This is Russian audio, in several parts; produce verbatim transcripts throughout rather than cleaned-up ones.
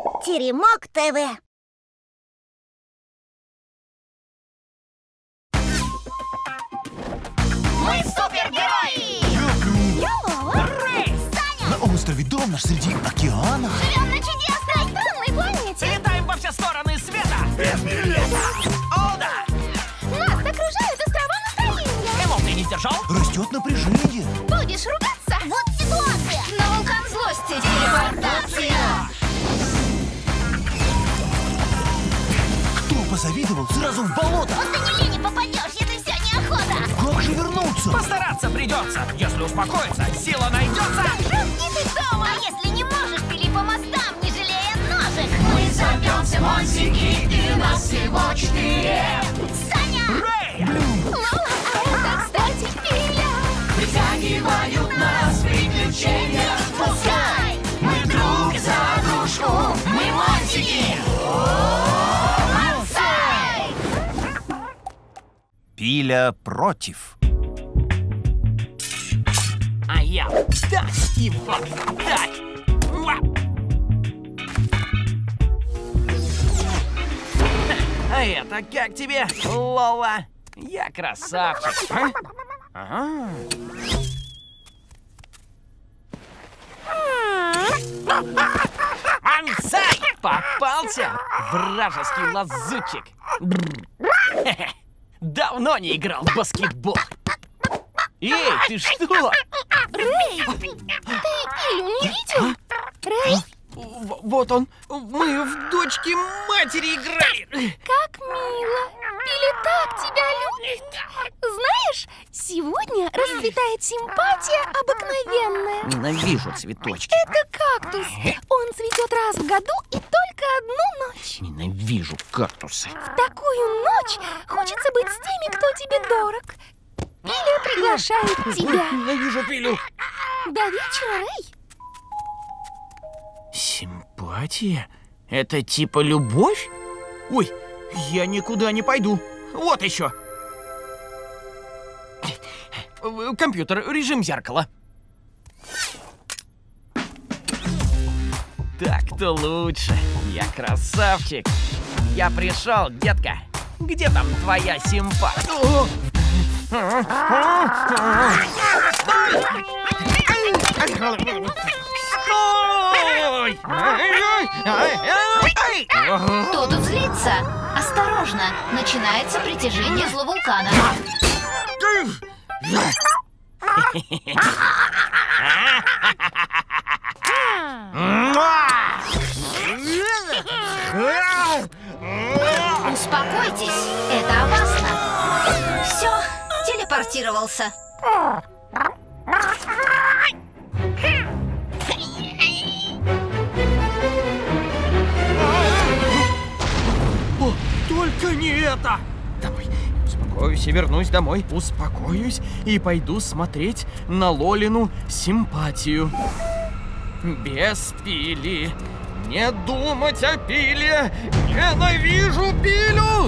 Теремок ТВ. Мы супергерои! Лёва, Рэй! Саня! На острове дом наш среди океана. Живем на чудесной странной планете. Летаем во все стороны света! Без билета! О, да! Нас окружают острова настроения. Эмоций не сдержал? Растет напряжение. Будешь ругаться? Вот ситуация. На вулкан злости. Телепортация. Кто позавидовал, сразу в болото. После не лени попадешь, если вся неохота. Как же вернуться? Постараться придется. Если успокоиться, сила найдется. И ты дома. А если не можешь, пили по мостам, не жалея ножек. Мы зовемся Монсики, и нас всего четыре. Саня! Рэй! Лола, а это, кстати, Филя. Притягивают нас приключения. Пускай! Мы друг за дружку, мы Монсики. Пиля против. А я так и вот так. Уа! А это как тебе, Лола? Я красавчик. А? Ага. Ансай! Попался! Вражеский лазутчик! Хе-хе. Давно не играл в баскетбол! Эй, ты что? Рэй, ты Пилю не видел? Рэй, В- Вот он! Мы в дочки матери играли! как мило. Пиля так тебя любит. Знаешь, сегодня расцветает симпатия обыкновенная. Ненавижу цветочки. Это кактус. Он цветет раз в году и только одну ночь. Ненавижу кактусы. В такую ночь хочется быть с теми, кто тебе дорог. Пиля приглашает тебя. Ненавижу пилю. До вечера, Рэй. Симпатия? Это типа любовь? Ой, я никуда не пойду. Вот еще. Э, Компьютер, режим зеркала. Так-то лучше. Я красавчик. Я пришел, детка. Где там твоя симпатия? О! Стой! Кто тут злится? Осторожно, начинается притяжение зловулкана. Успокойтесь, это опасно. Все, телепортировался. О, только не это! Давай, успокоюсь и вернусь домой. Успокоюсь и пойду смотреть на Лолину симпатию. Без пили. Не думать о пиле. Ненавижу пилю!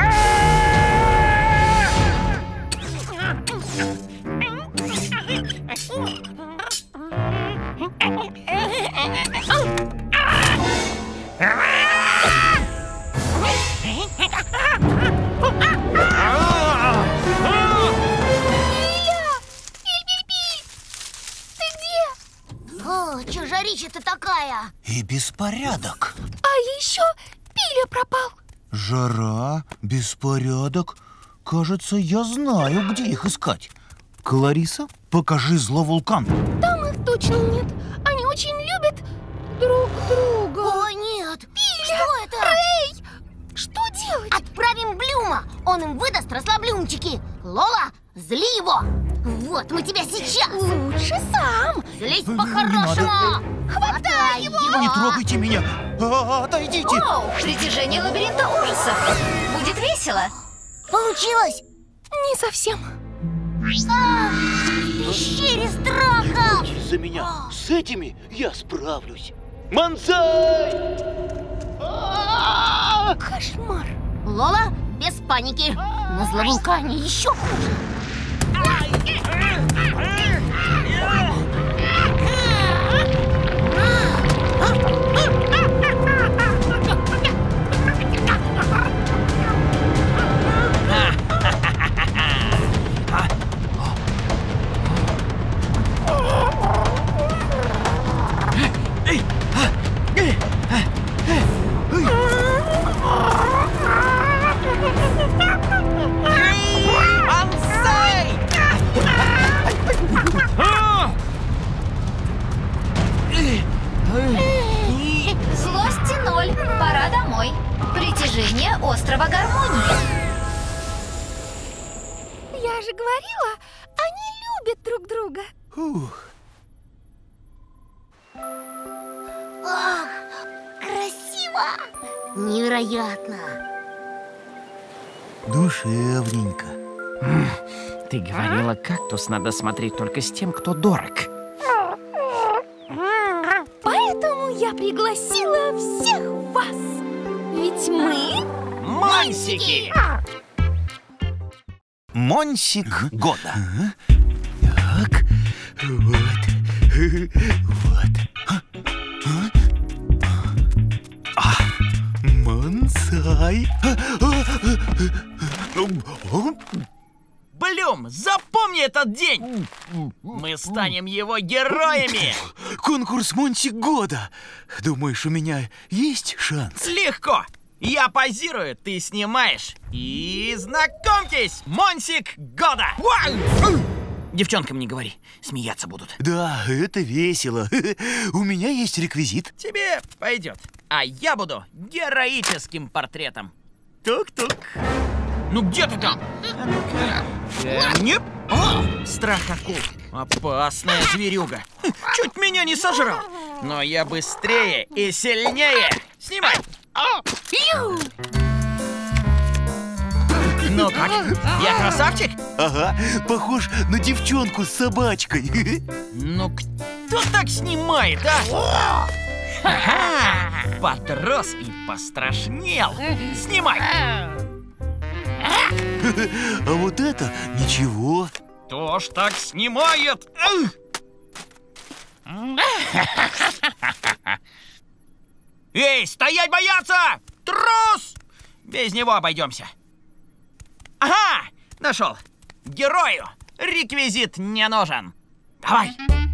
О, чё жарища-то такая? И беспорядок. А еще Пиля пропал. Жара, беспорядок. Кажется, я знаю, где их искать. Клариса, покажи зловулкан. Там их точно нет. Они очень любят друг друга. О, нет. Пиля! Что это? Рэй! Что делать? Отправим Блюма. Он им выдаст расслаблюмчики. Лола, зли его. Вот мы тебя сейчас. Лучше сам. Злись по-хорошему. Хватай его. Не трогайте меня. А, отойдите. Оу, притяжение лабиринта ужасов. Будет весело. Получилось? Не совсем. А, в пещере страха. За меня. С этими я справлюсь. Мансай! Кошмар. Лола, без паники. На зловулкане еще хуже. Мансай! Злости ноль. Пора домой. Притяжение острова гармонии. Я же говорила, они любят друг друга. Ух. Ах, красиво! Невероятно! Душевненько. Ты говорила, кактус надо смотреть только с тем, кто дорог. Поэтому я пригласила всех вас. Ведь мы... Монсики! Монсик года. Так, вот, вот. А, Мансай. Блюм, запомни этот день! Мы станем его героями! Конкурс Монсик года. Думаешь, у меня есть шанс? Легко! Я позирую, ты снимаешь. И знакомьтесь, Монсик года! Девчонкам не говори, смеяться будут. Да, это весело. У меня есть реквизит. Тебе пойдет. А я буду героическим портретом. Тук-тук. Ну где ты там? А ну-ка. Э, нет. О, страх акул. Опасная зверюга. Чуть меня не сожрал. Но я быстрее и сильнее. Снимай. Ну как? Я красавчик? Ага, похож на девчонку с собачкой. Ну кто так снимает, а? Ага, подрос и пострашнел. Снимай. А вот это ничего. Кто ж так снимает? Эй, стоять бояться! Трус! Без него обойдемся. Ага, нашел. Герою реквизит не нужен. Давай.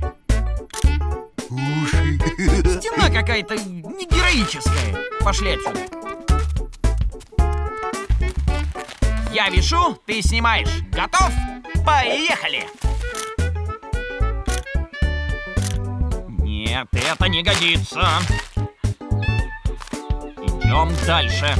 Уши. Стена какая-то не героическая. Пошли отсюда. Я вешу, ты снимаешь. Готов? Поехали! Нет, это не годится. Идем дальше.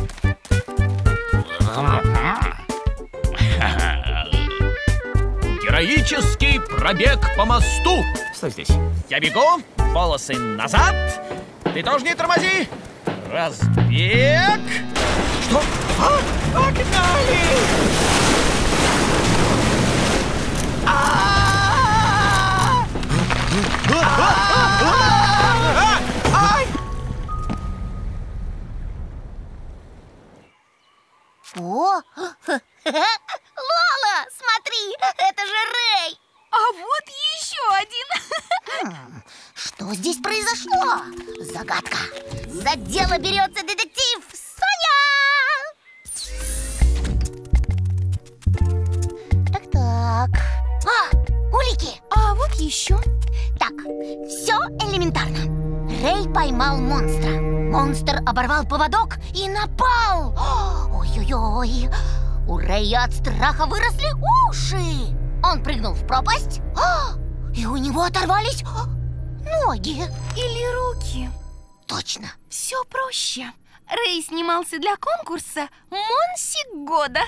Героический пробег по мосту. Стой здесь. Я бегу, волосы назад. Ты тоже не тормози. Разбег. Что? А, погнали! О, Лола, смотри, это же Рэй. А вот еще один. Что здесь произошло? Загадка. За дело берется детектив Соня. Так-так. А, улики. А вот еще. Так, все элементарно. Рэй поймал монстра. Монстр оборвал поводок и напал. Ой-ой-ой. У Рэя от страха выросли уши. Он прыгнул в пропасть, и у него оторвались ноги. Или руки. Точно. Все проще. Рэй снимался для конкурса «Монсик года».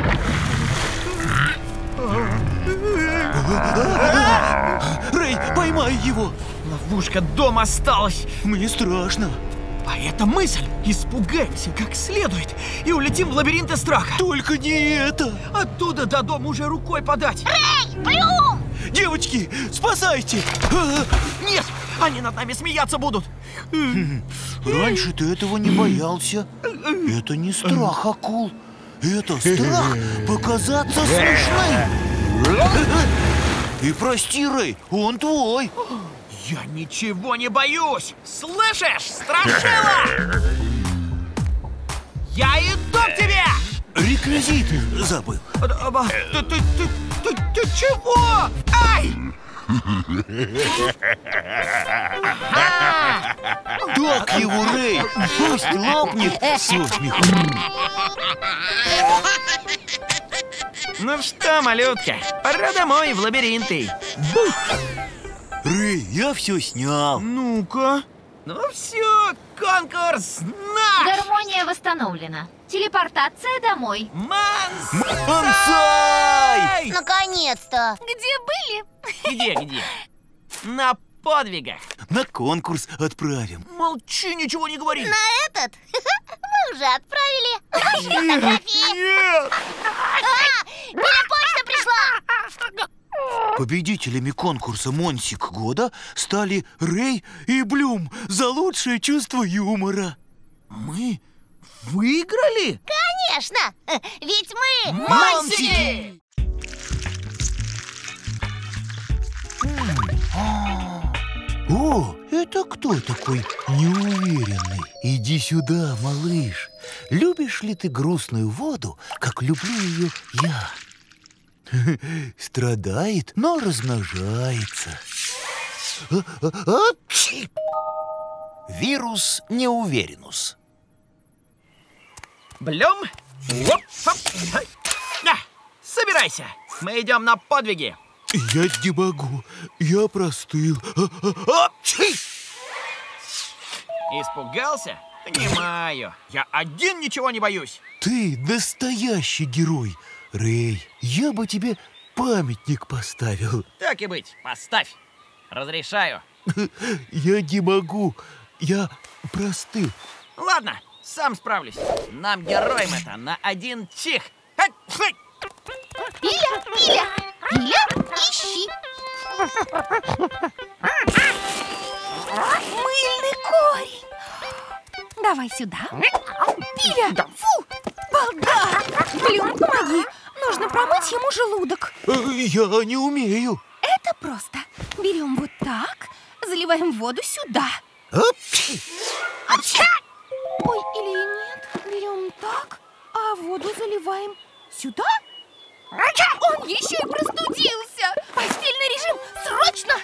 Рэй, поймай его. Ловушка дома осталась. Мне страшно. А это мысль. Испугаемся как следует и улетим в лабиринты страха. Только не это. Оттуда до дома уже рукой подать. Рэй, Блюм! Девочки, спасайте. Нет, они над нами смеяться будут. Раньше ты этого не боялся. Это не страх акул. Это страх показаться смешным. И прости, Рэй, он твой. Я ничего не боюсь! Слышишь, страшила? Я иду к тебе! Реквизит забыл. Ты, ты, ты, ты, ты чего? Ай! Ага! Так его, Рэй! Пусть лопнет со смеху. Ну что, малютка, пора домой в лабиринты. Рэй, я все снял. Ну-ка. Ну все, конкурс наш! Гармония восстановлена. Телепортация домой. Манс! Мансай! Наконец-то! Где были? Где-где? На подвигах. На конкурс отправим. Молчи, ничего не говори. На этот мы уже отправили наши фотографии. Нет! А, Беля-почта пришла! Победителями конкурса «Монсик года» стали Рэй и Блюм за лучшее чувство юмора. Мы выиграли? Конечно! Ведь мы... Монсики! О, это кто такой неуверенный? Иди сюда, малыш. Любишь ли ты грустную воду, как люблю ее я? Страдает, но размножается. Вирус неуверенус. Блюм. Оп, хоп, хай. На, собирайся. Мы идем на подвиги. Я не могу, я простыл. Испугался? Понимаю. Я один ничего не боюсь. Ты настоящий герой, Рэй. Я бы тебе памятник поставил. Так и быть, поставь. Разрешаю. Я не могу, я простыл. Ладно, сам справлюсь. Нам, героям, это на один чих. Ха, хы. Пиля, Пиля, Пиля, ищи. Мыльный корень. Давай сюда. Пиля, фу, балда. Блюм, помоги. Нужно промыть ему желудок. Я не умею. Это просто. Берем вот так, заливаем воду сюда. Ой, или нет. Берем так, а воду заливаем сюда. Он еще и простудился. Постельный режим, срочно!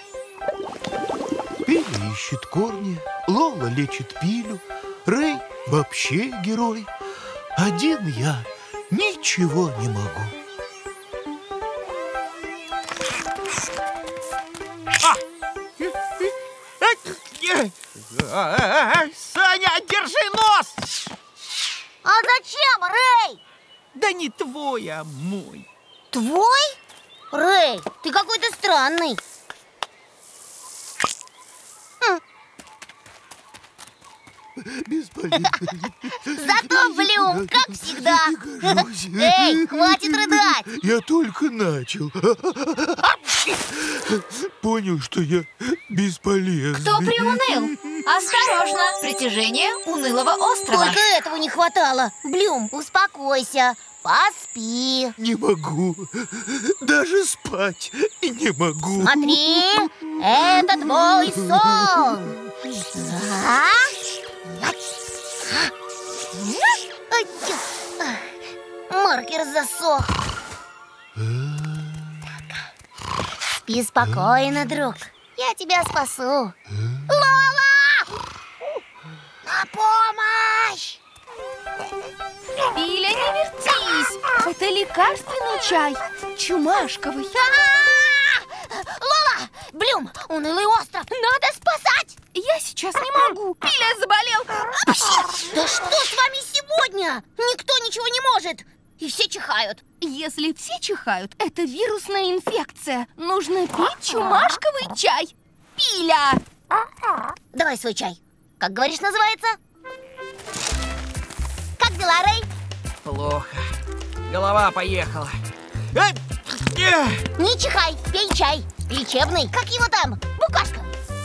Пиля ищет корни, Лола лечит Пилю, Рэй вообще герой. Один я ничего не могу. Саня, держи нос! А зачем, Рэй? Да не твой, а мой. Твой? Рэй, ты какой-то странный. Бесполезно. Зато Блюм, как всегда. Горжусь. Эй, хватит рыдать. Я только начал. Понял, что я бесполезный. Кто приуныл? Осторожно! Притяжение унылого острова. Только этого не хватало. Блюм, успокойся. Поспи. Не могу. Даже спать не могу. Смотри, это твой сон. А? Маркер засох. Спи спокойно, друг. Я тебя спасу. Лола! На помощь! Пиля, не вертись. Это лекарственный чай, чумашковый. А-а-а! Лола! Блюм, унылый остров. Надо спасать! Я сейчас не могу. Пиля заболел. Да что с вами сегодня? Никто ничего не может. И все чихают. Если все чихают, это вирусная инфекция. Нужно пить чумашковый чай. Пиля! Давай свой чай. Как говоришь, называется? Как дела, Рэй? Плохо. Голова поехала. Ай! Эх! Не чихай, пей чай. Лечебный. Как его там? Букашка.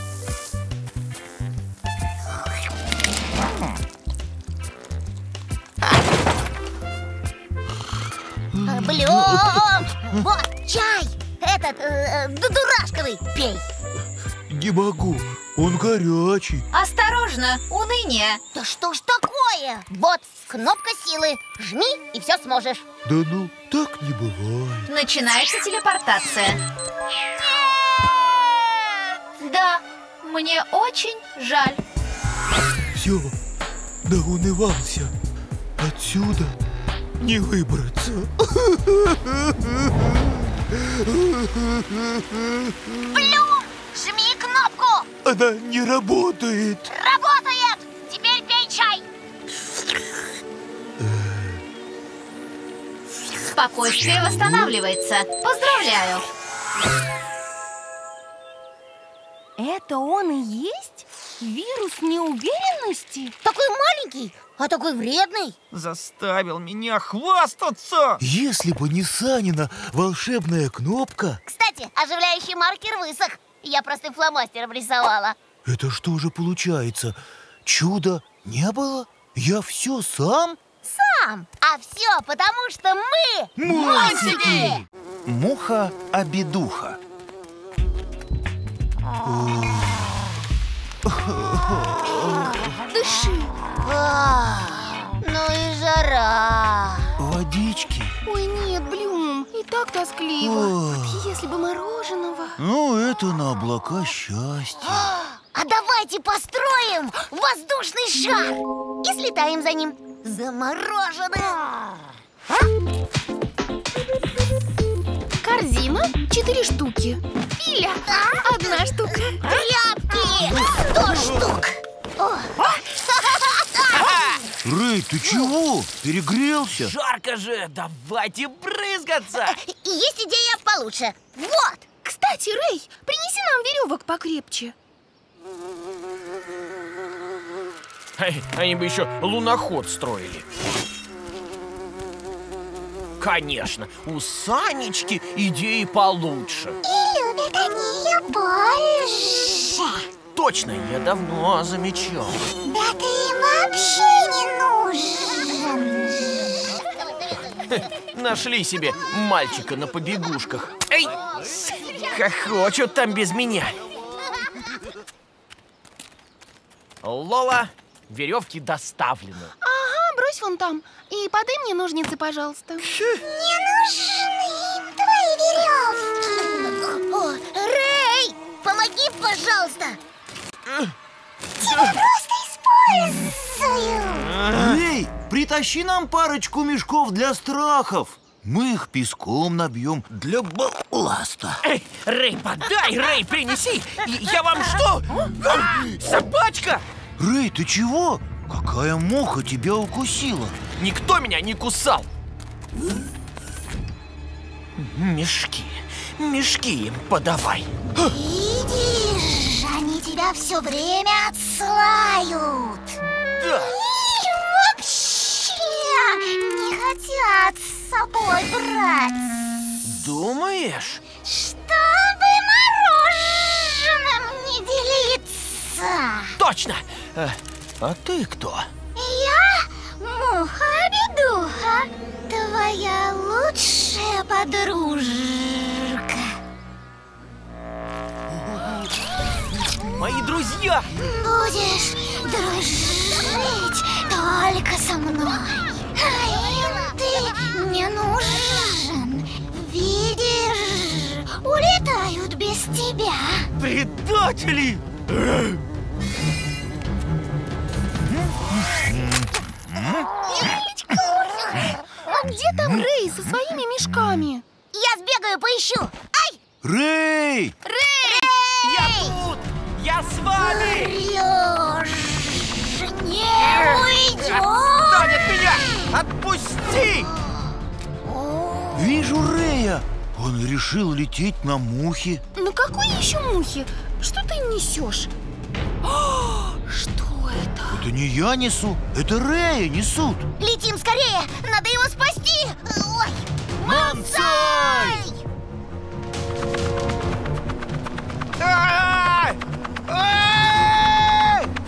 Блюм! Вот, чай! Этот, э, ду- дурашковый. Пей. Не могу. Он горячий. Осторожно! Уныние! Да что ж такое? Вот, кнопка силы. Жми, и все сможешь. Да ну, так не бывает. Начинается телепортация. Да, мне очень жаль. Все, доунывался. Отсюда не выбраться. Блюм, жми кнопку! Она не работает. Работает! Теперь пей чай! Спокойствие восстанавливается. Поздравляю. Это он и есть? Вирус неуверенности? Такой маленький, а такой вредный. Заставил меня хвастаться! Если бы не Санина волшебная кнопка... Кстати, оживляющий маркер высох. Я простым фломастером рисовала. Это что же получается? Чуда не было? Я все сам? Сам. А все потому, что мы Монсики! Муха-обедуха. Дыши. А, ну и жара. Водички. Ой, нет, Блюм, и так тоскливо. Ох. Вот если бы мороженого. Ну, это на облака счастья. А давайте построим воздушный шар и слетаем за ним. Замороженным. Корзина четыре штуки. Пиля одна штука. Тряпки сто штук. О. Рэй, ты чего? Перегрелся? Жарко же! Давайте брызгаться! Есть идея получше. Вот. Кстати, Рэй, принеси нам веревок покрепче. Эй, они бы еще луноход строили. Конечно, у Санечки идеи получше. И любят они ее больше. Точно, я давно замечал. Да ты им вообще не нужен. Нашли себе мальчика на побегушках. Эй, хохочут там без меня. Лола, веревки доставлены. Ага, брось вон там. И подай мне ножницы, пожалуйста. Не нужны им твои веревки. О, Рэй, помоги, пожалуйста. Тебя просто использую. Эй, притащи нам парочку мешков для страхов. Мы их песком набьем для балласта. Эй, Рэй, подай, Рэй, принеси. И я вам что? Собачка? Рэй, ты чего? Какая муха тебя укусила? Никто меня не кусал. Мешки, мешки им подавай. Видишь, они тебя все время отсылают. Да. И вообще не хотят с собой брать. Думаешь? Чтобы мороженым не делиться. Точно. А, а ты кто? Я Муха-обедуха, твоя лучшая подружка. Мои друзья. Будешь дружить только со мной. А им ты не нужен. Видишь, улетают без тебя. Предатели! А где там Рэй со своими мешками? Я сбегаю, поищу. Ай! Рэй! Я тут! Я с вами! Врешь! Не уйдешь! Отстань от меня! Отпусти! Вижу Рэя. Он решил лететь на мухе. На какой еще мухе? Что ты несешь? О, что это? Это не я несу, это Рэя несут. Летим скорее! Надо его спасти! Ой! Мансай! Ай! Ай!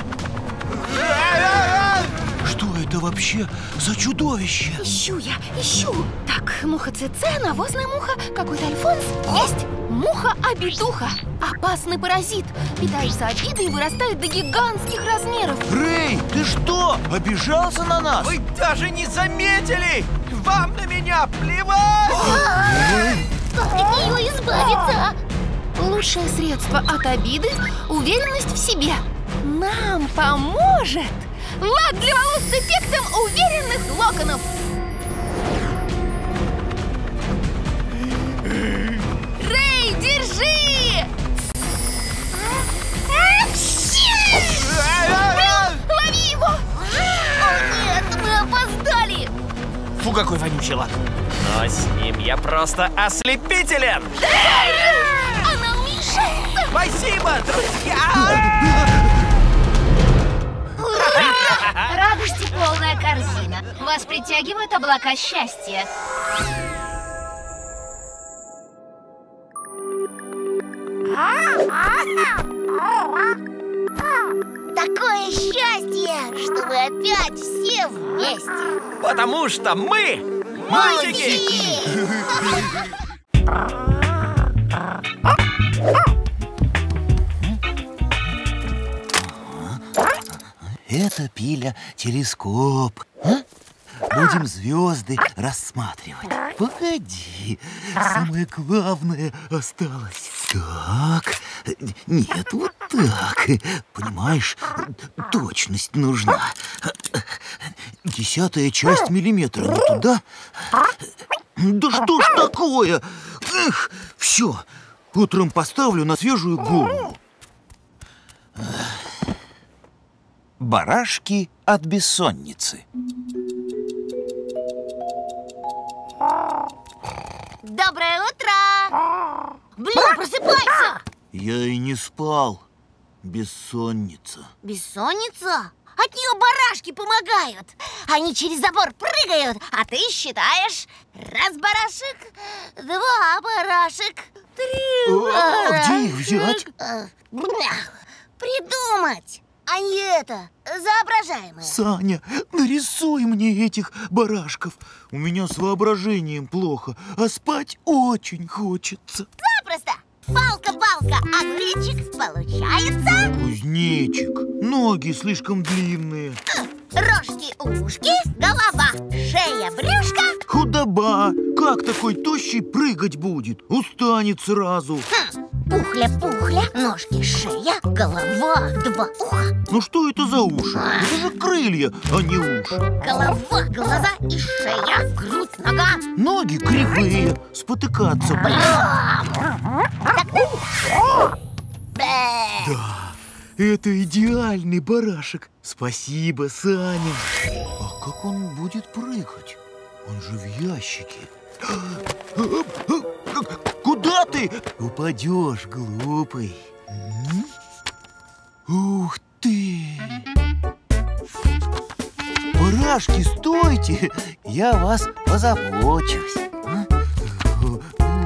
Что это вообще за чудовище? Ищу я, ищу. Так, муха ЦЦ, навозная муха, какой-то альфонс. Есть! Муха-обедуха. Опасный паразит. Питается обидой и вырастает до гигантских размеров. Рэй, ты что, обижался на нас? Вы даже не заметили! Вам на меня плевать! Как от нее избавиться? Лучшее средство от обиды – уверенность в себе. Нам поможет поможет! Лак для волос с эффектом уверенных локонов! Рэй, держи! Лови его! О нет, мы опоздали! Фу, какой вонючий лак. Но с ним я просто ослепителен! Она уменьшается! Спасибо, друзья! Радости полная корзина. Вас притягивают облака счастья. Такое счастье, что вы опять все вместе! Потому что мы мультики! Это, Пиля, телескоп. А? Будем звезды рассматривать. Погоди, самое главное осталось. Так, нет, вот так. Понимаешь, точность нужна. Десятая часть миллиметра не туда. Да что ж такое? Эх, все, утром поставлю на свежую голову. Барашки от бессонницы. Доброе утро! Блин, просыпайся! Я и не спал. Бессонница. Бессонница? От нее барашки помогают. Они через забор прыгают, а ты считаешь. Раз барашек, два барашек, три А, барашек. где их взять? Придумать, а не это, воображаемое. Саня, нарисуй мне этих барашков. У меня с воображением плохо, а спать очень хочется. Запросто. Палка-балка, огуречек, получается. Кузнечик, ноги слишком длинные. Рожки-ушки, голова, шея, брюшко. Худоба, как такой тощий прыгать будет? Устанет сразу. Хм. Пухля-пухля, ножки, шея, голова, два уха. Ну что это за уши? Это же крылья, а не уши. Голова, глаза и шея, грудь, нога. Ноги кривые, спотыкаться будут. Да, это идеальный барашек. Спасибо, Саня. А как он будет прыгать? Он же в ящике. Куда ты? Упадешь, глупый. Ух ты! Барашки, стойте! Я вас позабочусь. Вот.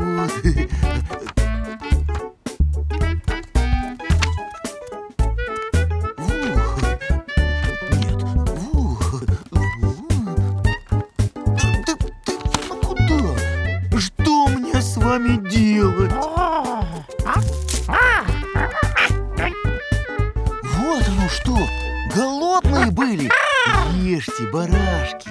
Нет, вот. Ты, ты, ну куда? Что мне с вами делать? Вот оно что! Голодные были! Ешьте, барашки!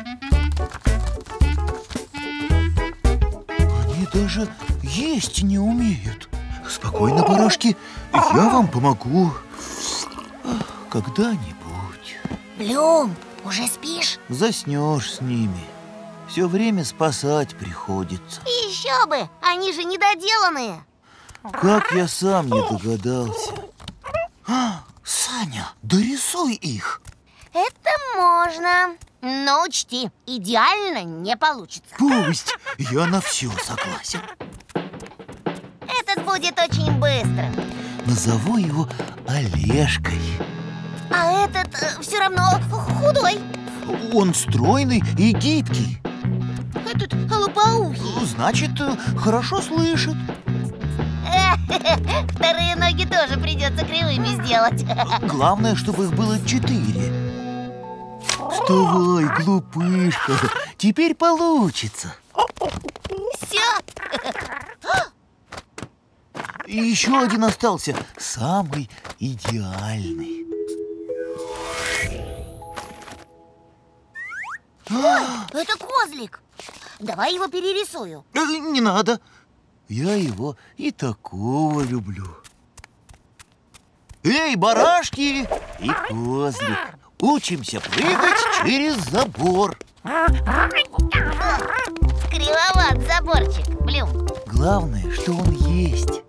Они даже есть не умеют. Спокойно, барашки, я вам помогу. Когда-нибудь. Блюм, уже спишь? Заснешь с ними. Все время спасать приходится. Еще бы, они же недоделанные. Как я сам не догадался. А, Саня, дорисуй их. Это можно. Но учти, идеально не получится. Пусть, я на все согласен. Этот будет очень быстро. Назову его Олежкой. А этот э, все равно худой. Он стройный и гибкий. Этот лопоухий. Значит, хорошо слышит. Вторые ноги тоже придется кривыми сделать. Главное, чтобы их было четыре. Вставай, глупышка. Теперь получится. Все. И еще один остался. Самый идеальный. Это козлик. Давай его перерисую. Э, Не надо. Я его и такого люблю. Эй, барашки и козлик. учимся прыгать через забор. Кривоват заборчик, Блюм. Главное, что он есть.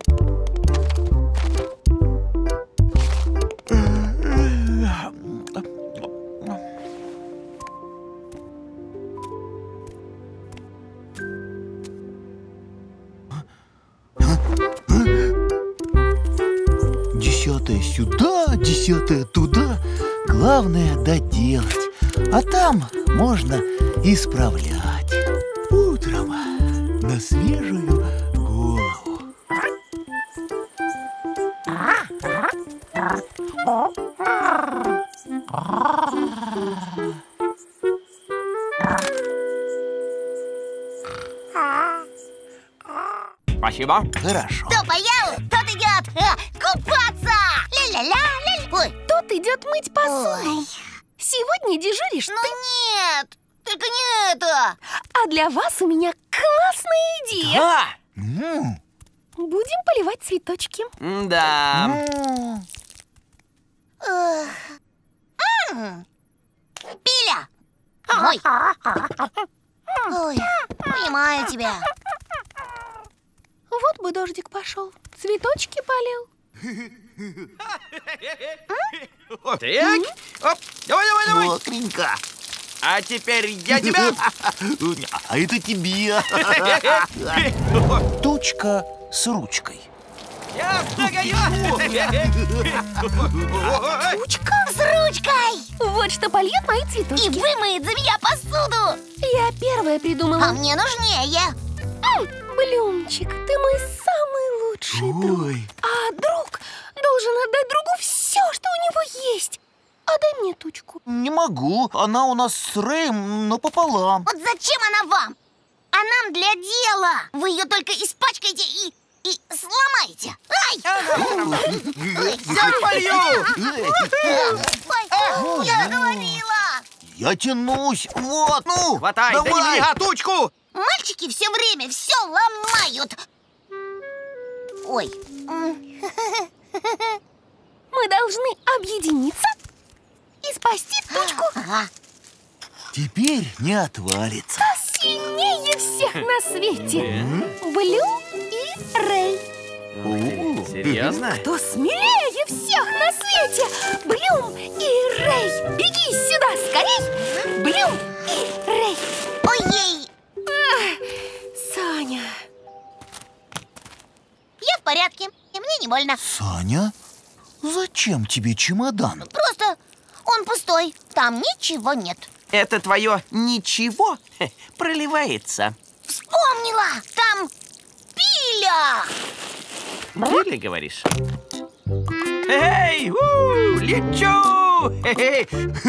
Десятое сюда, десятое туда. Главное доделать. А там можно исправлять. Утром на свежую голову. Спасибо. Хорошо. Кто поел, тот идет э, купаться. Ля-ля-ля-ля. Ой, Тот идет мыть посуду. ой. Сегодня дежуришь Ну ты. нет, только не это. А для вас у меня классная идея. А! М, Будем поливать цветочки. Да. м. Эх. М. Пиля. Ой. Ой, понимаю тебя. Вот бы дождик пошел. Цветочки полил. Так. Оп. Давай, давай, давай. Мокренько. А теперь я тебя. А это тебе. Тучка с ручкой. Я догоню. Ручка. С ручкой. Вот что польет мои И цветочки. вымоет за меня посуду. Я первая придумала. А мне нужнее. М, Блюмчик, ты мой самый лучший друг. Ой, А друг должен отдать другу все, что у него есть. Отдай мне тучку. не могу. Она у нас с Рэем напополам. Вот зачем она вам? А нам для дела. Вы ее только испачкаете и, и сломаете. Ай! Я полью. Ой, я говорила. Я тянусь. Вот, ну, Хватай, да не давай. меня, а тучку. Мальчики все время все ломают. Ой. м, Мы должны объединиться и спасти тучку. Ага. Теперь не отвалится. Сильнее всех на свете. Блю и Рэй. Серьезно? Кто смелее всех на свете? Блюм и Рэй. Беги сюда скорей. Блюм и Рэй. Ой-ей. Саня. Я в порядке. И мне не больно. Саня, зачем тебе чемодан? Просто он пустой. Там ничего нет. Это твое ничего хе, проливается. Вспомнила. Там пиля. Пиля, говоришь? Эй, у, лечу! Хе-хе.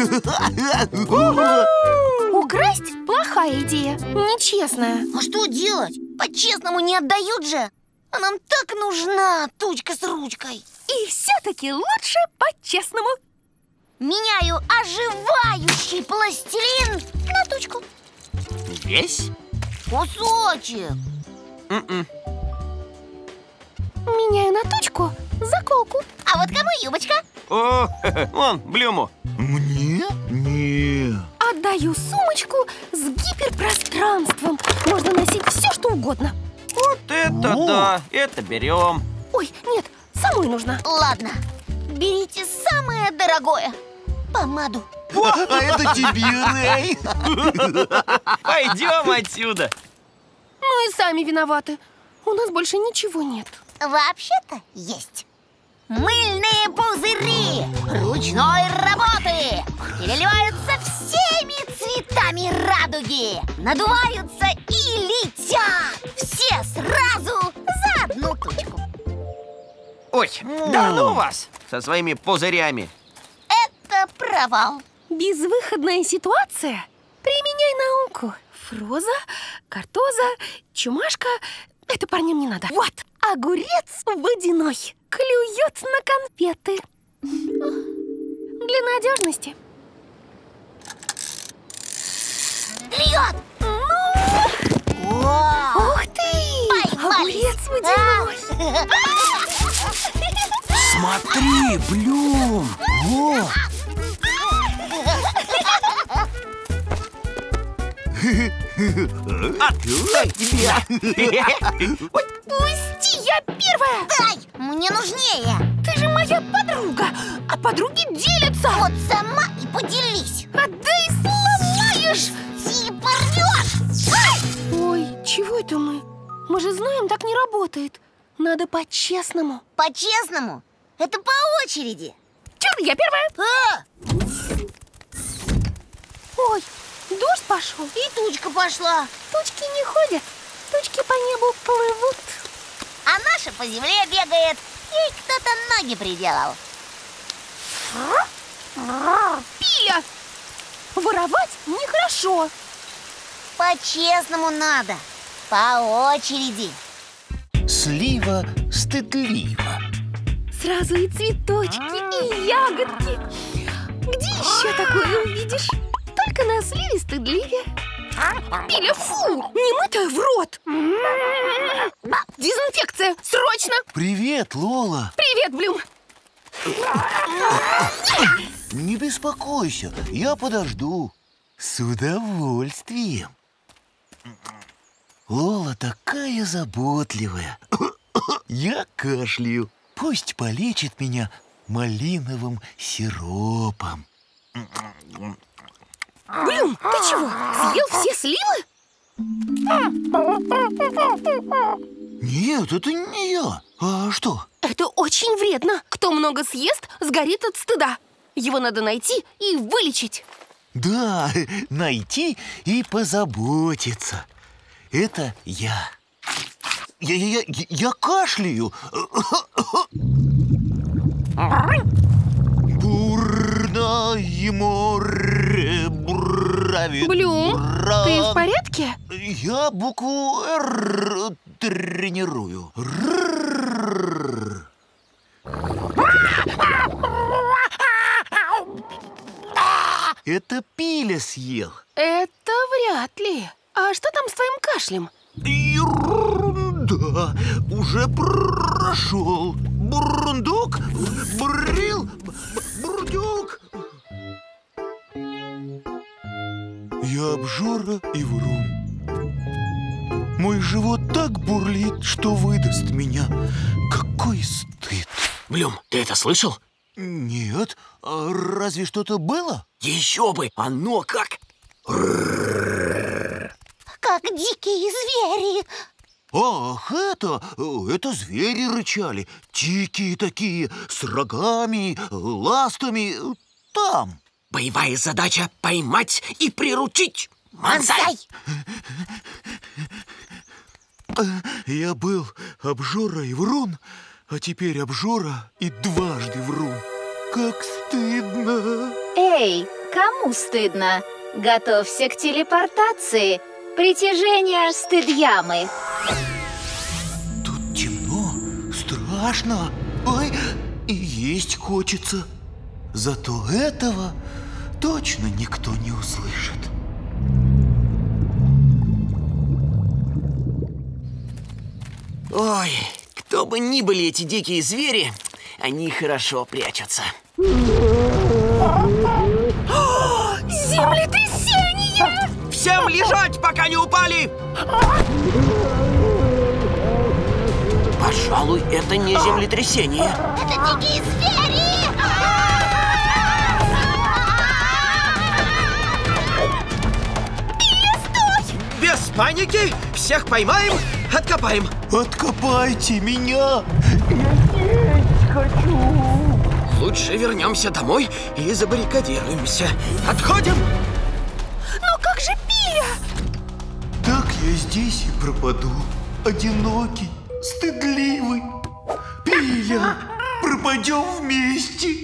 Украсть плохая идея. Нечестная. А что делать? По-честному не отдают же. А нам так нужна тучка с ручкой. И все-таки лучше по-честному. Меняю оживающий пластилин на тучку. Весь? Кусочек. М-м. Меняю на тучку заколку. А вот кому юбочка? О, хе-хе, вон, Блюму. Мне? Не. Отдаю сумочку с гиперпространством. Можно носить все, что угодно. Вот это О. да, это берем. Ой, нет, самой нужна. Ладно, берите самое дорогое. Помаду. А это тебе, Рэй. Пойдем отсюда. Ну и сами виноваты. У нас больше ничего нет. Вообще-то есть. Мыльные пузыри ручной работы переливаются всеми цветами радуги, надуваются и летят. Все сразу за одну тучку. Ой, да ну вас со своими пузырями. Это провал. Безвыходная ситуация? Применяй науку. Фроза, картоза, чумашка. Это парням не надо. Вот, огурец водяной клюет на конфеты. Для надежности. Льет! Вау! Ух ты! Поймались! Огурец водяной. Смотри, Блюм. О, Отдай тебя! Пусти, я первая! Дай, мне нужнее. Ты же моя подруга, а подруги делятся! Вот сама и поделись. Отдай, сломаешь! Ты порвешь. Ой, чего это мы? Мы же знаем, так не работает. Надо по-честному. По-честному, это по очереди. Чё, я первая? А! Ой, дождь пошел. И тучка пошла. Тучки не ходят, тучки по небу плывут. А наша по земле бегает. Ей кто-то ноги приделал. Пиля! Воровать нехорошо. По-честному надо. По очереди. Слива стыдлива. Сразу и цветочки, и ягодки. Где еще такое увидишь? Только на сливе стыдливе. Пиля, фу! Немытая в рот! Дезинфекция! Срочно! Привет, Лола. Привет, Блюм! Не беспокойся, я подожду. С удовольствием. Лола такая заботливая. Я кашляю. Пусть полечит меня малиновым сиропом. Блюм, ты чего? Съел все сливы? Нет, это не я. А что? Это очень вредно. Кто много съест, сгорит от стыда. Его надо найти и вылечить. Да, найти и позаботиться. Это я. Я, я, я, я кашляю. Бурное море буравит. Блюм, бура. ты в порядке? Я букву «Р» тренирую. Р. Это Пиля съел. Это вряд ли. А что там с твоим кашлем? Ерунда. Уже прошел. Бурундук, бурил, бурдюк. Я обжора и врун. Мой живот так бурлит, что выдаст меня. Какой стыд. Блюм, ты это слышал? Нет, а разве что-то было? Еще бы! Оно как... Как дикие звери. Ах, это, это звери рычали. Дикие такие, с рогами, ластами. Там. Боевая задача — поймать и приручить. Мансай! Я был обжора и врун, а теперь обжора и дважды врун. Как стыдно. Эй, кому стыдно? Готовься к телепортации. Притяжение стыд-ямы. Тут темно, страшно. Ой, и есть хочется. Зато этого точно никто не услышит. Ой, кто бы ни были эти дикие звери, они хорошо прячутся. Землетрясение! Всем лежать, пока не упали! Пожалуй, это не землетрясение. Это дикие звери! Без паники! Всех поймаем, откопаем! Откопайте меня! Лучше вернемся домой и забаррикадируемся. Отходим! Но как же Пиля? Так я здесь и пропаду. Одинокий, стыдливый. Пиля, пропадем вместе.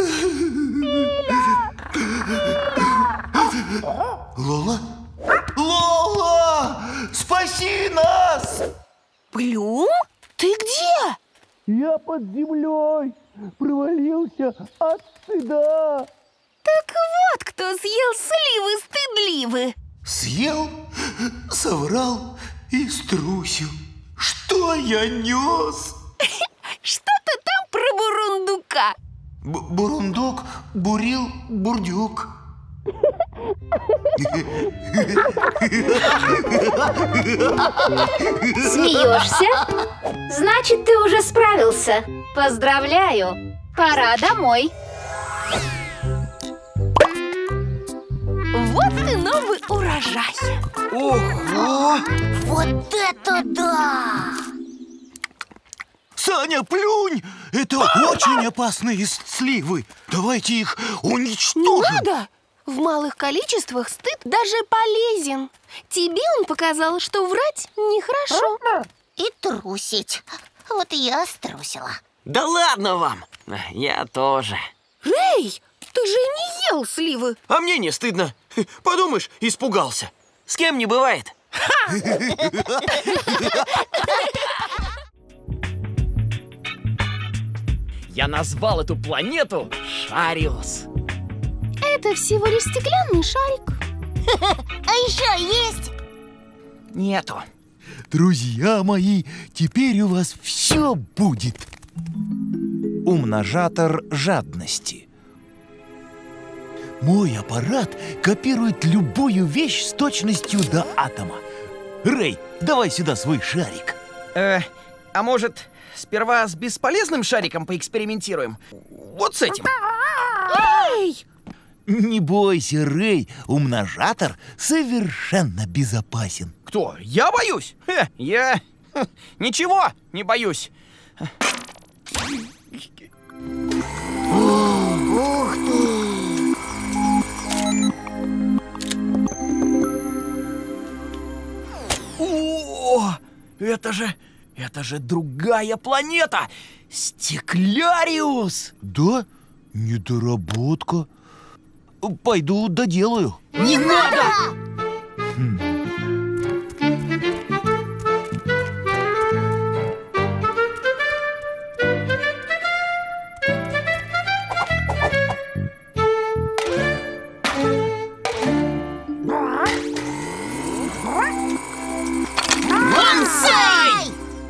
Лола? Лола! Спаси нас! Блюм, ты где? Я под землей провалился от стыда. Так вот, кто съел сливы стыдливы. Съел, соврал и струсил. Что я нес? Что-то там про бурундука. Б- бурундук бурил бурдюк. Смеешься? Значит, ты уже справился. Поздравляю. Пора домой. Вот и новый урожай. Ого! Вот это да! Саня, плюнь! Это очень опасные сливы. Давайте их Не уничтожим. надо! В малых количествах стыд даже полезен. Тебе он показал, что врать нехорошо. И трусить. Вот и я струсила. Да ладно вам! Я тоже. Рэй, ты же не ел сливы. А мне не стыдно. Подумаешь, испугался. С кем не бывает. Я назвал эту планету Шариус. Это всего лишь стеклянный шарик. А еще есть? Нету. Друзья мои, теперь у вас все будет. Умножатор жадности. Мой аппарат копирует любую вещь с точностью до атома. Рэй, давай сюда свой шарик. Э, а может, сперва с бесполезным шариком поэкспериментируем? Вот с этим. Эй! Не бойся, Рэй, умножатор совершенно безопасен. Кто? Я боюсь? Хе, я... хе, ничего не боюсь. Ух ты! О, это же... это же другая планета! Стекляриус! Да? Недоработка. Пойду доделаю. Не надо! Бонсай!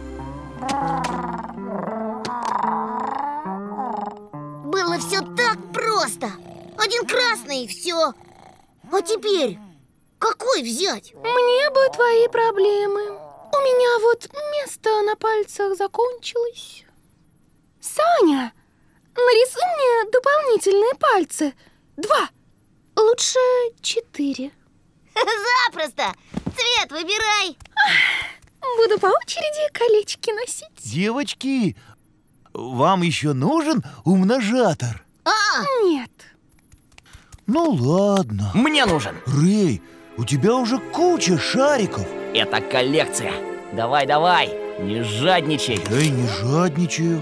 Было все так просто. Один красный и все. А теперь какой взять? Мне бы твои проблемы. У меня вот место на пальцах закончилось. Саня, нарисуй мне дополнительные пальцы. Два. Лучше четыре. Запросто. Цвет выбирай. Буду по очереди колечки носить. Девочки, вам еще нужен умножатор? А, Нет. Ну ладно. Мне нужен. Рэй, у тебя уже куча шариков. Это коллекция. Давай, давай, не жадничай. Я и не жадничаю.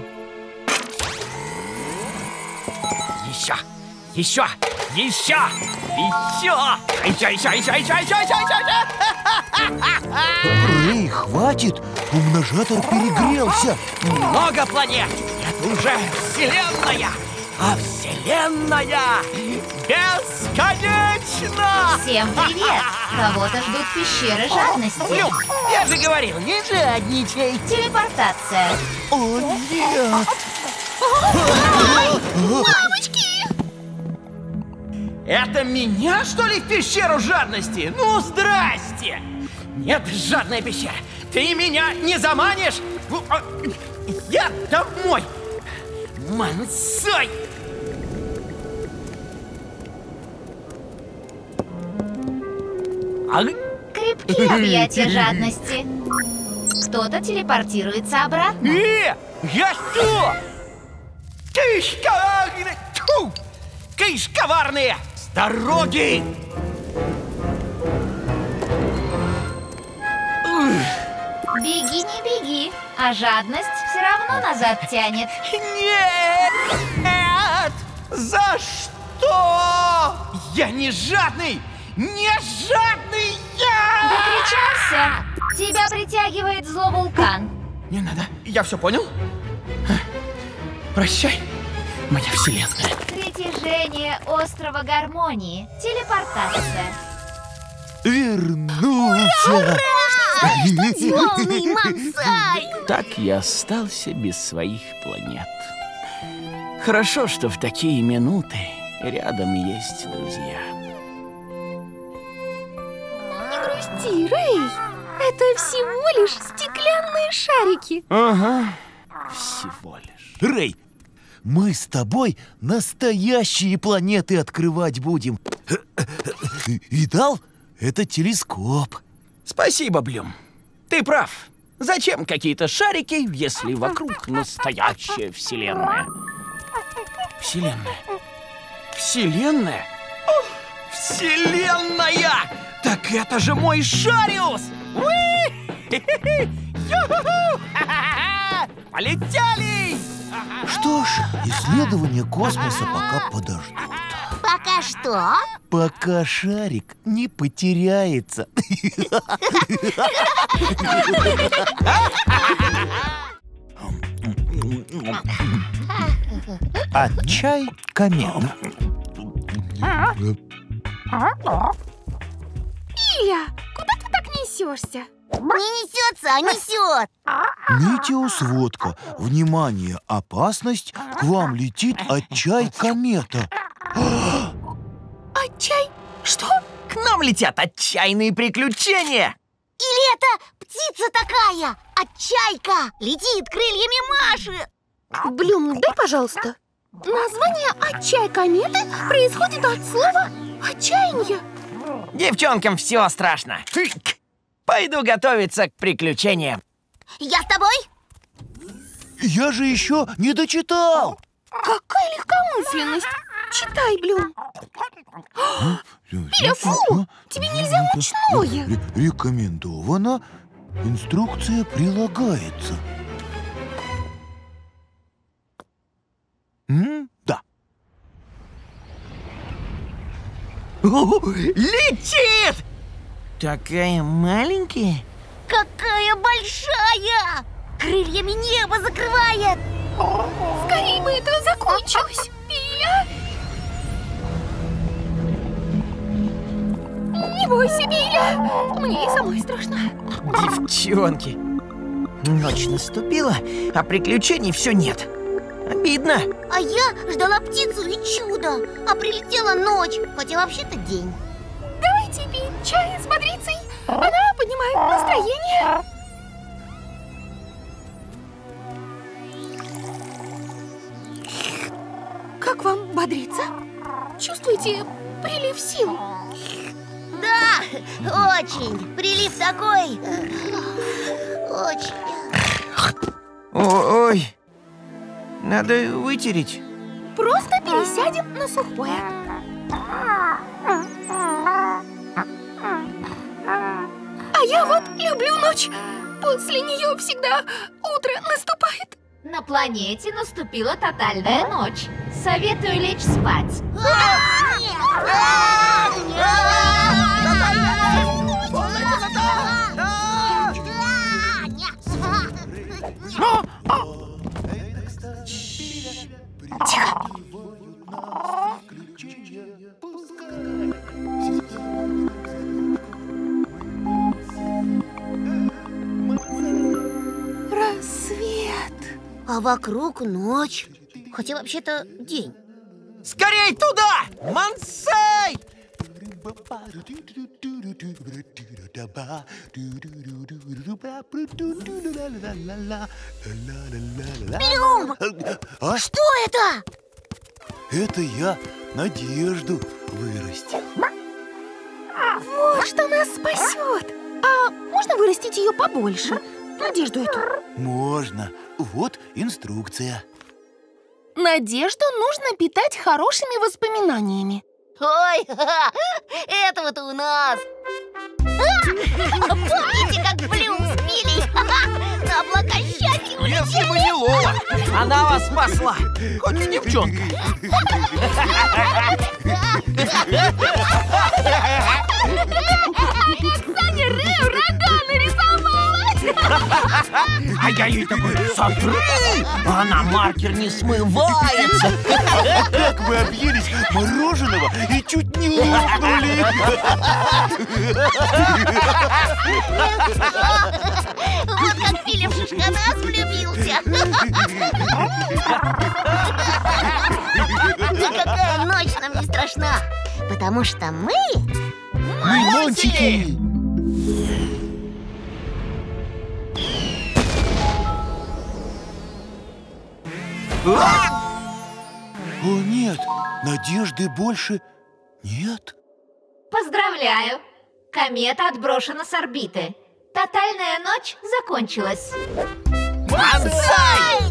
Еще, еще, еще, еще, еще, еще, еще, еще, еще, еще, еще. Рэй, хватит, умножатор перегрелся. Много планет. Это уже Вселенная. А Вселенная бесконечна. Всем привет! Кого-то ждут пещеры жадности. Блюм, я же говорил, не жадничай. Телепортация. О, нет. Это меня, что ли, в пещеру жадности? Ну, здрасте! Нет, жадная пещера, ты меня не заманишь? Я домой! Мансай! Ага. Крепкие объятия жадности. Кто-то телепортируется обратно. Э, я что? Кыш коварные! Тьфу! Кыш коварные! С дороги! Беги, не беги, а жадность все равно назад тянет. Нет! За что? Я не жадный! Не жадный я! Докричался. Тебя притягивает зловулкан. Не надо, я все понял. Прощай, моя вселенная. Притяжение острова гармонии. Телепортация. Вернулся. Полный Мансай! Так я остался без своих планет. Хорошо, что в такие минуты рядом есть друзья. грусти, Рэй. Это всего лишь стеклянные шарики. Ага, всего лишь. Рэй, мы с тобой настоящие планеты открывать будем. Видал? Это телескоп. Спасибо, Блюм. Ты прав. Зачем какие-то шарики, если вокруг настоящая вселенная? Вселенная? Вселенная? О, вселенная! Так это же мой Шариус! Уи! Ю-ху-ху! Ха-ха-ха! Полетели! Что ж, исследования космоса пока подождут. Пока что? Пока шарик не потеряется. А чай комета. Илья, куда ты так несешься? Не несется, а несет. Метеосводка. Внимание, опасность. К вам летит отчай комета. Отчай? Что? К нам летят отчаянные приключения! Или это птица такая? Отчайка летит, крыльями машет. Блюм, дай, пожалуйста. Название «Отчай кометы» происходит от слова «отчаяние». Девчонкам все страшно. Пойду готовиться к приключениям. Я с тобой? Я же еще не дочитал. Какая легкомысленность. Читай, Блюм. Илья, фу! Тебе нельзя мучное. Ре- Рекомендовано. Инструкция прилагается. М? Да. Летит! Такая маленькая. Какая большая! Крыльями небо закрывает. Скорее бы это закончилось. Илья! Не бойся, Илья. Мне и самой страшно. Девчонки, ночь наступила, а приключений все нет. Обидно. А я ждала птицу и чудо. А прилетела ночь, хотя вообще-то день. Давайте пить чай с бодрицей. Она поднимает настроение. Как вам бодриться? Чувствуете прилив сил? Да, очень. Прилив такой. Очень. О, ой, надо вытереть. Просто пересядем на сухое. А я вот люблю ночь. После нее всегда утро наступает. На планете наступила тотальная ночь. Советую лечь спать. Рассвет. А вокруг ночь. Хотя вообще-то день. Скорей туда! Мансей! Блюм! А? Что это? Это я надежду вырастил. Вот что нас спасет. А можно вырастить ее побольше? Надежду эту. Можно. Вот инструкция. Надежду нужно питать хорошими воспоминаниями. Ой, этого-то у нас. Помните, как Блюм с Милей на облака счастья улетели? Если бы не Лола, она вас спасла. Хоть и девчонка. Саня Рэю рога нарисовала. А я ей такой: смотри, она маркер не смывается. Как мы объелись мороженого и чуть не лопнули. Вот как Филипп в Шишканас влюбился. Никакая ночь нам не страшна, потому что мы... Мамончики! О, нет, надежды больше нет. Поздравляю! Комета отброшена с орбиты. Тотальная ночь закончилась. Бонсай!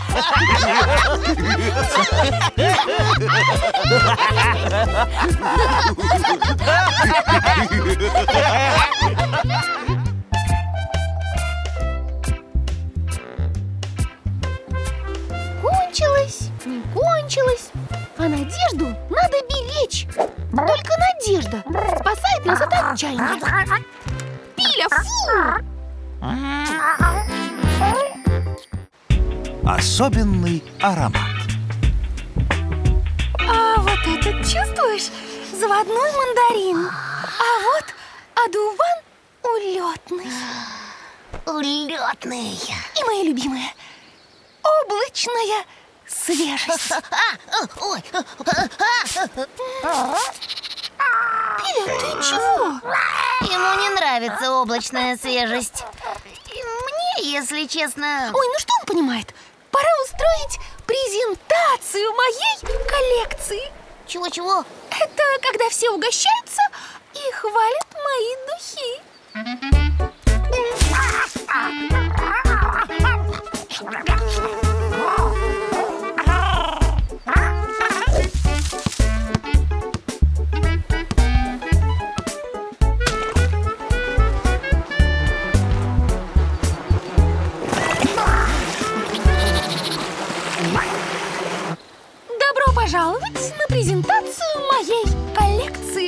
Кончилось, не кончилось. А надежду надо беречь. Только надежда спасает нас от отчаяния. Пиля, фу! Особенный аромат. А вот этот чувствуешь? Заводной мандарин. А вот одуван улетный. Улетный. И моя любимая облачная свежесть. Ой. Пиля, ты чего? Ему не нравится облачная свежесть. И мне, если честно... Ой, ну что он понимает? Пора устроить презентацию моей коллекции. Чего-чего? Это когда все угощаются и хвалят мои духи. Добро пожаловать на презентацию моей коллекции.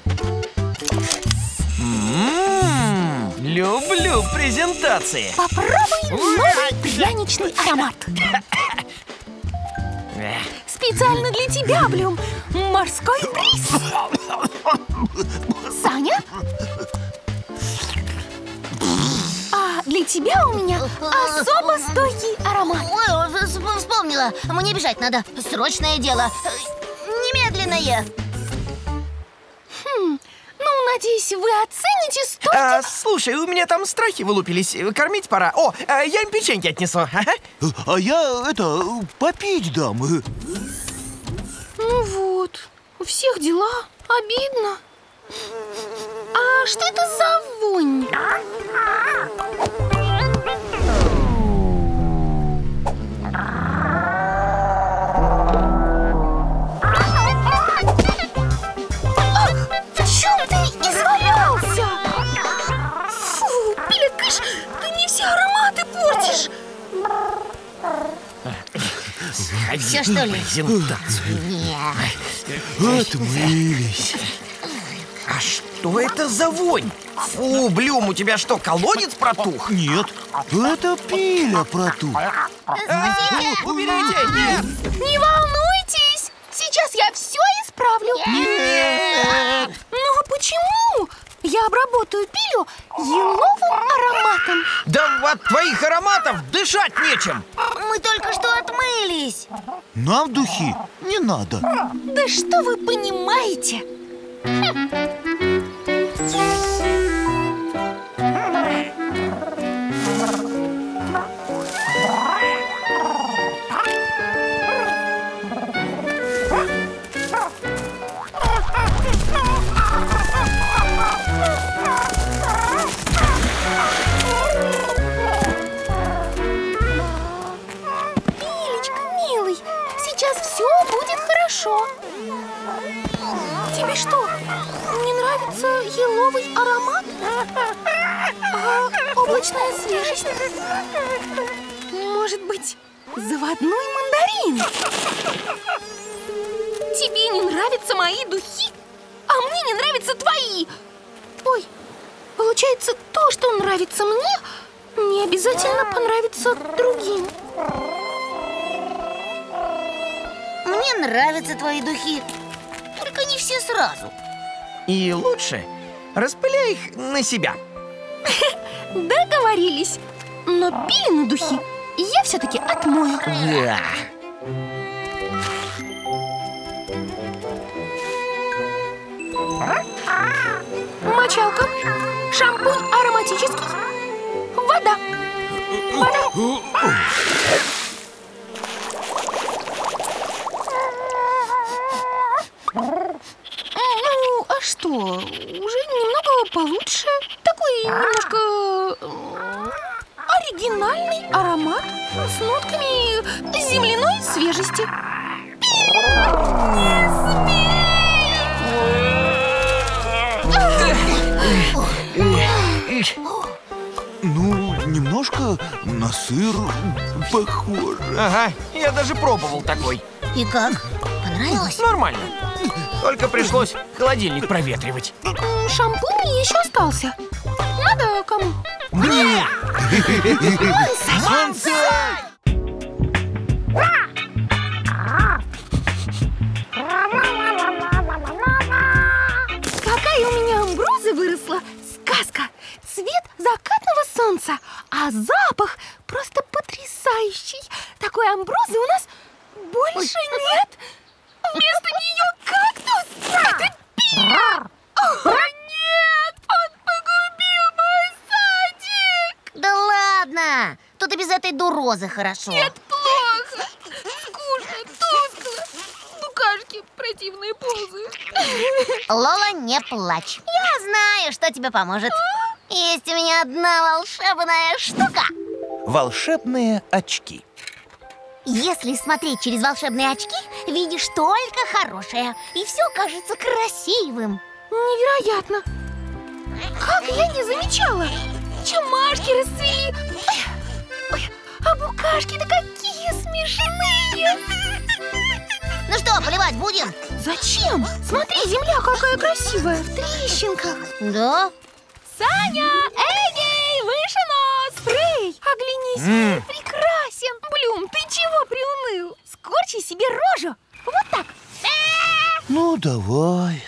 М-м-м, люблю презентации. Попробуй новый пряничный аромат. Специально для тебя, Блюм. Морской бриз. Саня? А для тебя у меня особо стойкий аромат. Ой, вспомнила. Мне бежать надо. Срочное дело. Немедленное. Хм, ну, надеюсь, вы оцените стойкость. А, слушай, у меня там страхи вылупились. Кормить пора. О, а, я им печеньки отнесу. Ага. А я, это, попить дам. Ну вот, у всех дела. Обидно. А что это за вонь? В чем ты извалялся? Фу, Пиля, кыш, ты мне все ароматы портишь. Все, что ли? Презентацию. Нет. Отмылись. А что это за вонь? Фу, Блюм, у тебя что, колодец протух? Нет, это Пиля протух. Спасите! Уберите! Нет! Не волнуйтесь, сейчас я все исправлю. Нет! Ну а почему? Я обработаю Пилю еловым ароматом. Да от твоих ароматов дышать нечем! Мы только что отмылись. Нам духи не надо. Да что вы понимаете? Пилечка, милый, сейчас все будет хорошо. Тебе что, не нравится еловый аромат? А облачная свежесть? Может быть, заводной мандарин? Тебе не нравятся мои духи, а мне не нравятся твои. Ой, получается, то, что нравится мне, не обязательно понравится другим. Мне нравятся твои духи. Только не все сразу. И лучше распыляй их на себя. Договорились. Но Пилины духи я все-таки отмою. Да. Мочалка, Шампунь ароматический. Вода. Вода. Ну, а что? Уже немного получше. Такой немножко оригинальный аромат с нотками земляной свежести. Ну, немножко на сыр похоже. Ага, я даже пробовал такой. И как? Понравилось? Нормально. Только пришлось холодильник проветривать. Шампунь еще остался. Надо кому? Мне! Мансай! Какая у меня амброза выросла! Сказка! Цвет закатного солнца, а запах просто потрясающий. Такой амброзы у нас больше нет. Вместо нее кактус. Это пиля. О, нет! Он погубил мой садик! Да ладно! Тут и без этой дурозы хорошо. Нет, плохо. Скучно, тускло. Букашки противные ползают. Лола, не плачь. Я знаю, что тебе поможет. Есть у меня одна волшебная штука. Волшебные очки. Если смотреть через волшебные очки, видишь только хорошее. И все кажется красивым. Невероятно. Как я не замечала. Чумашки расцвели. Ой, ой, а букашки-то какие смешные. Ну что, поливать будем? Зачем? Смотри, земля какая красивая, в трещинках. Да? Саня, эгей, выше нос. Фрей, оглянись, М. прекрасен. Блюм, ты чего приуныл? Скорчи себе рожу. Вот так. Ну, давай.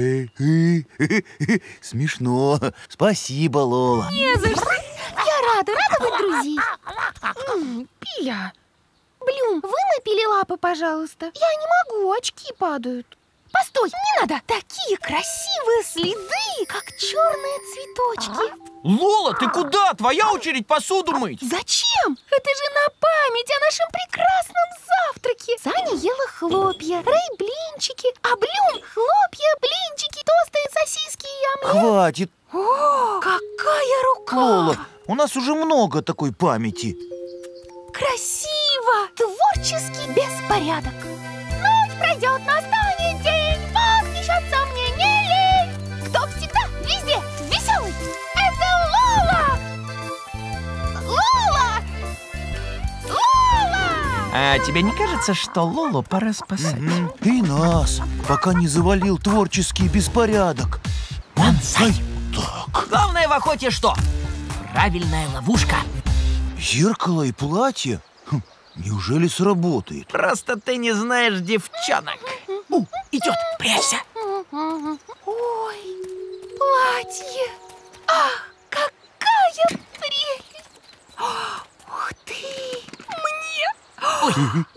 Смешно. Спасибо, Лола. Не за что. Я рада, рада быть друзей. М, Пиля. Блюм, вымой Пиле лапы, пожалуйста. Я не могу, очки падают. Постой, не надо. Такие красивые следы, как черные цветочки. Лола, ты куда? Твоя очередь посуду мыть. Зачем? Это же на память о нашем прекрасном завтраке. Саня ела хлопья, Рэй блинчики, а Блюм хлопья, блинчики, тосты, сосиски и омлет. Хватит, О, какая рука! Лола. У нас уже много такой памяти. Красиво! Творческий беспорядок. Ночь пройдет, настанет день, восхищаться мне не лень. Кто всегда, везде, веселый, это Лола! Лола! Лола! А тебе не кажется, что Лолу пора спасать? Мгм. И нас, пока не завалил творческий беспорядок. Мансай! Так, Главное в охоте что? Правильная ловушка. зеркало и платье? Хм, неужели сработает? Просто ты не знаешь девчонок. У, идет, прячься. Ой, платье! Ах, какая прелесть! Ух ты! Мне! Ой.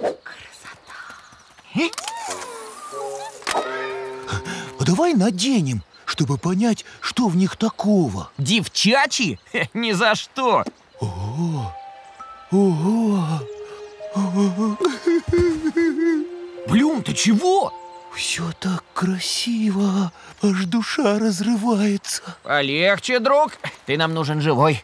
А давай наденем, чтобы понять, что в них такого. Девчачьи? Хе, ни за что. Ого! Ого! Блюм, ты чего? Все так красиво, аж душа разрывается. Полегче, друг. Ты нам нужен живой.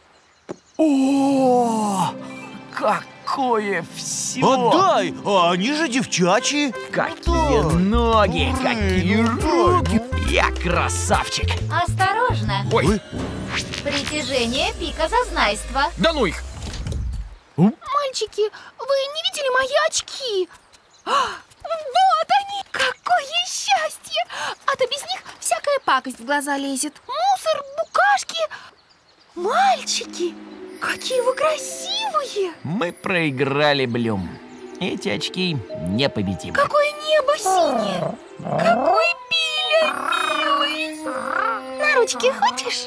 О, какое все! Отдай! А они же девчачьи. Какие ноги, какие руки! Я красавчик! Осторожно! Ой, Притяжение пика зазнайства. да ну их! Мальчики, вы не видели мои очки? А, вот они! Какое счастье! А то без них всякая пакость в глаза лезет. Мусор, букашки. Мальчики, какие вы красивые! Мы проиграли, Блюм. Эти очки непобедимы. Какое небо синее! Какой Пиля милый! На ручки хочешь?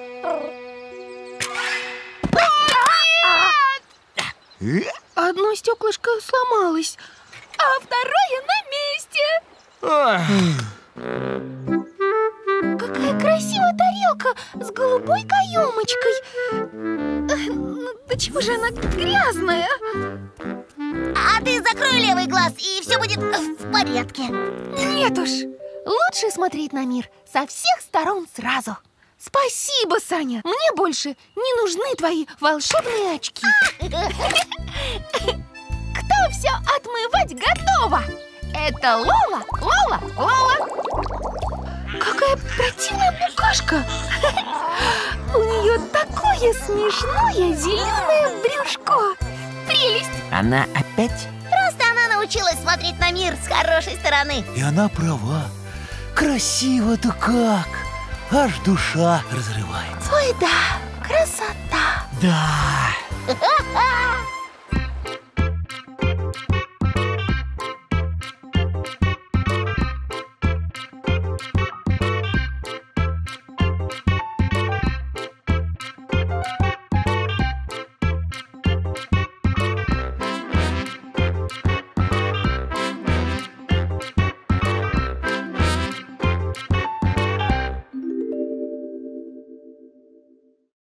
Э? Одно стеклышко сломалось, а второе на месте. Ах, Какая красивая тарелка! только с голубой каемочкой. Ну, да чего же она грязная? А ты закрой левый глаз, и все будет в порядке. Нет уж, лучше смотреть на мир со всех сторон сразу. Спасибо, Саня. Мне больше не нужны твои волшебные очки. Кто все отмывать готова? Это Лола, Лола, Лола. Какая противная букашка. У нее такое смешное зеленое брюшко. Прелесть. Она опять? Просто она научилась смотреть на мир с хорошей стороны. И она права. Красиво-то как! Аж душа разрывается. Ой, да, красота. Да.